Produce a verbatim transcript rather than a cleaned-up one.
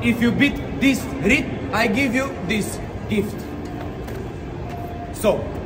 if you beat this read, I give you this gift. So